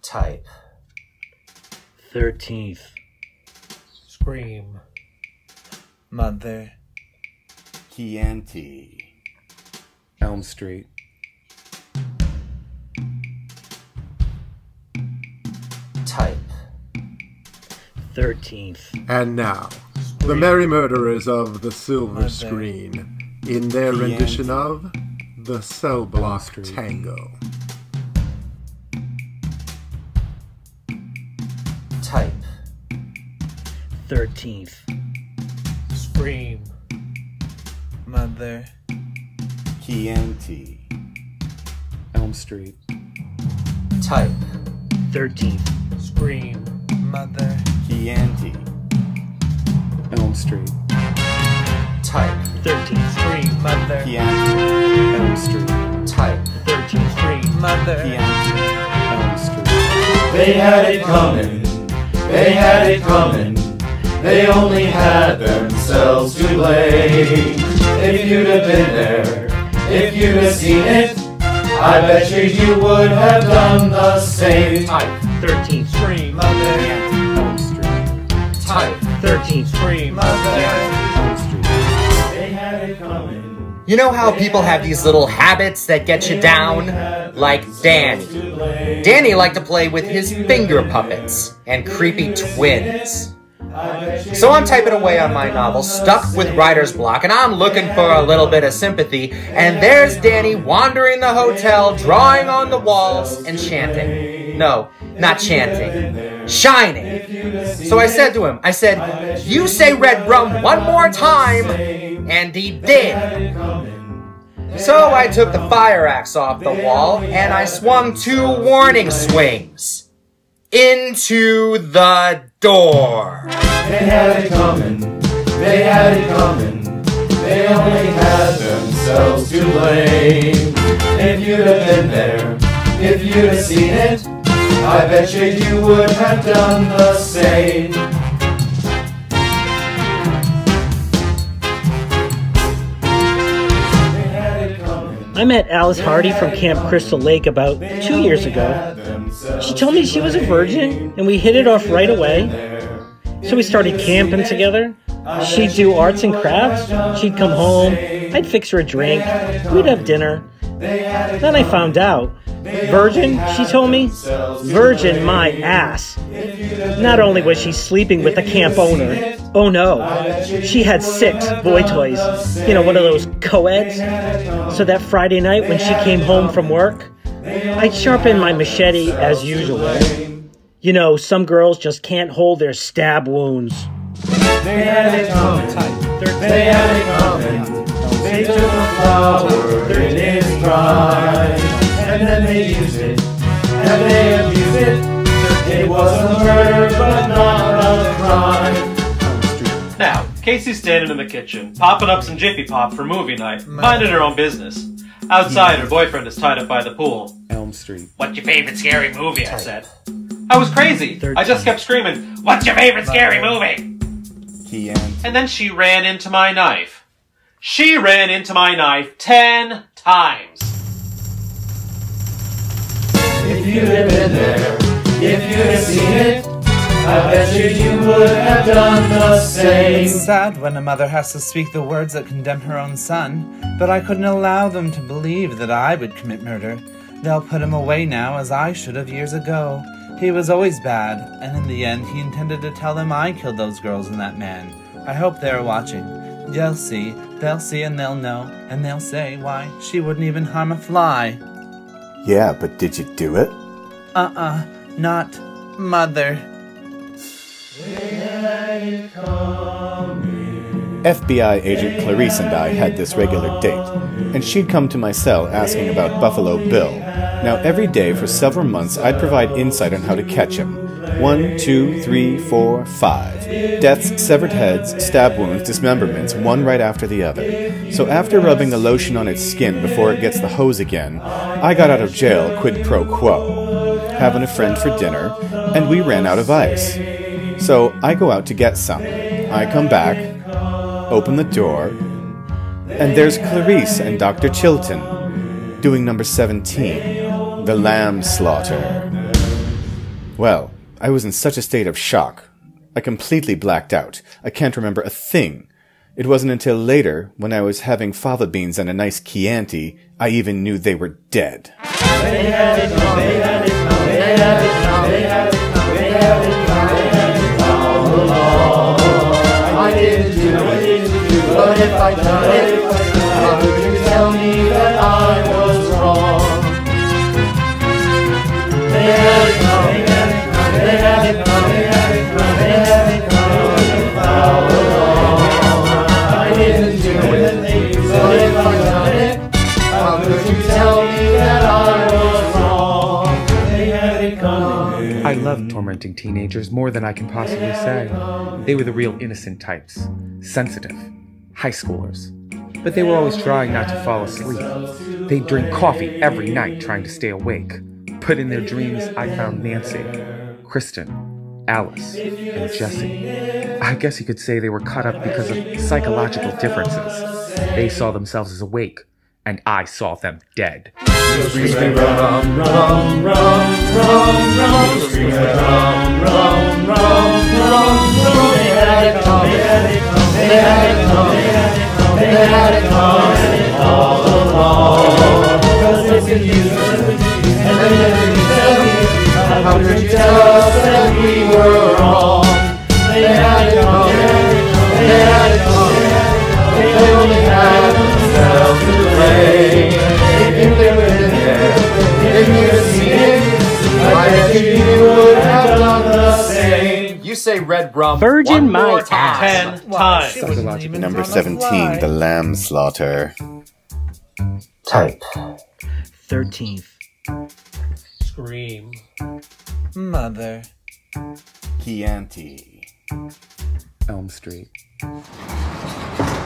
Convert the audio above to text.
Type. 13th. Scream. Mother. Chianti. Elm Street. Type. 13th. And now, the Merry Murderers of the Silver Screen, in their rendition of The Cell Block Tango. Type. 13th. Scream. Mother. Chianti. Elm Street. Type. 13th. Scream. Mother. Chianti. Elm Street. Type. 13th. Scream. Mother. Chianti. Elm Street. Type. 13th. Scream. Mother. Chianti. Elm Street. They had it coming, they had it coming, they only had themselves to blame. If you'd have been there, if you'd have seen it, I bet you would have done the same. Type. 13th. Scream. Mother. Elm Street. Type. 13th. Scream. Mother. Elm Street. They had it coming. You know how people have these little habits that get you down? Like Danny. Danny liked to play with his finger puppets and creepy twins. So I'm typing away on my novel, stuck with writer's block, and I'm looking for a little bit of sympathy, and there's Danny wandering the hotel, drawing on the walls, and chanting. No, not chanting. Shining. So I said to him, you say red rum one more time, and he did. So I took the fire axe off the wall, and I swung 2 warning swings into the door. They had it coming, they had it coming, they only had themselves to blame. If you'd have been there, if you'd have seen it, I bet you would have done the same. I met Alice Hardy from Camp Crystal Lake about 2 years ago. She told me she was a virgin, and we hit it off right away. So we started camping together. She'd do arts and crafts. She'd come home. I'd fix her a drink. We'd have dinner. Then I found out. Virgin, she told me. Virgin my ass. Not only was she sleeping with the camp owner, oh no, she had 6 boy toys. You know, one of those co-eds. So that Friday night when she came home from work, I'd sharpen my machete as usual. You know, some girls just can't hold their stab wounds. They had it coming, they had it coming, they took a flower in its prime, and then they used it, and they abused it. It was a murder, but not a crime. Now, Casey's standing in the kitchen, popping up some Jiffy Pop for movie night, minding her own business. Outside, her boyfriend is tied up by the pool. Elm Street. What's your favorite scary movie? I said. I was crazy. I just kept screaming, what's your favorite scary movie? Chianti. And then she ran into my knife. She ran into my knife 10 times. If you'd have been there, if you'd have seen it, I bet you would have done the same. It's sad when a mother has to speak the words that condemn her own son, but I couldn't allow them to believe that I would commit murder. They'll put him away now, as I should have years ago. He was always bad, and in the end he intended to tell them I killed those girls and that man. I hope they're watching. They'll see and they'll know, and they'll say, why, she wouldn't even harm a fly. Yeah, but did you do it? Not mother. FBI agent Clarice and I had this regular date, and she'd come to my cell asking about Buffalo Bill. Now, every day for several months, I'd provide insight on how to catch him. 1, 2, 3, 4, 5. Deaths, severed heads, stab wounds, dismemberments, one right after the other. So after rubbing the lotion on its skin before it gets the hose again, I got out of jail quid pro quo, having a friend for dinner, and we ran out of ice. So I go out to get some. I come back, open the door, and there's Clarice and Dr. Chilton doing number 17, the lamb slaughter. Well, I was in such a state of shock. I completely blacked out. I can't remember a thing. It wasn't until later, when I was having fava beans and a nice Chianti, I even knew they were dead. I didn't do it, but if I done it, how could you tell me that I was wrong? They had it coming, they had it coming, they had it coming, they had it coming, all along. I didn't do it, but if I done it, how could you tell me that I was wrong? They had it coming. I loved tormenting teenagers more than I can possibly say. They were the real innocent types, sensitive, high schoolers. But they were always trying not to fall asleep. They'd drink coffee every night trying to stay awake. But in their dreams, I found Nancy, Kristen, Alice, and Jessie. I guess you could say they were cut up because of psychological differences. They saw themselves as awake, and I saw them dead. Screaming rum, rum, rum, rum, rum. Screaming rum, rum, rum, rum, rum. They had it coming, they had it coming, they had it coming, they had it coming all along. 'Cause it's a you, and they never tell you. How could you tell us that we were wrong? They had it coming, they had it coming. They only had themselves to blame. If they were there, if you had seen it, I bet you would have done the same. You say red rum Virgin one more my time. 10 times. Psychological. Number 17, the lamb slaughter. Type. 13th. Scream. Mother. Chianti. Elm Street.